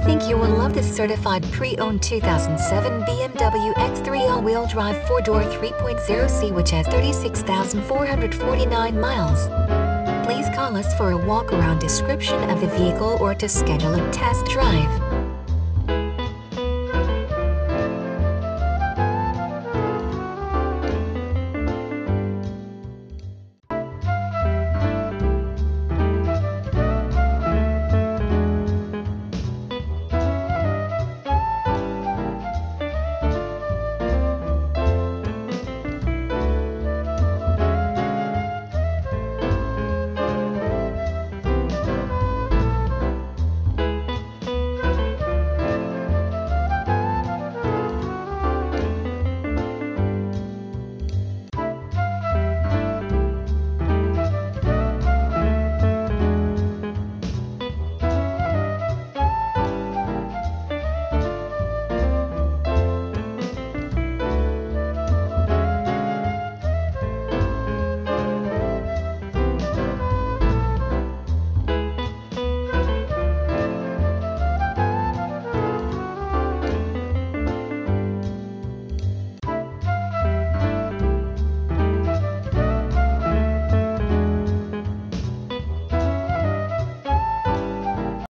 think you will love this certified pre-owned 2007 BMW X3 all-wheel drive 4-door 3.0C which has 36,449 miles. Please call us for a walk-around description of the vehicle or to schedule a test drive.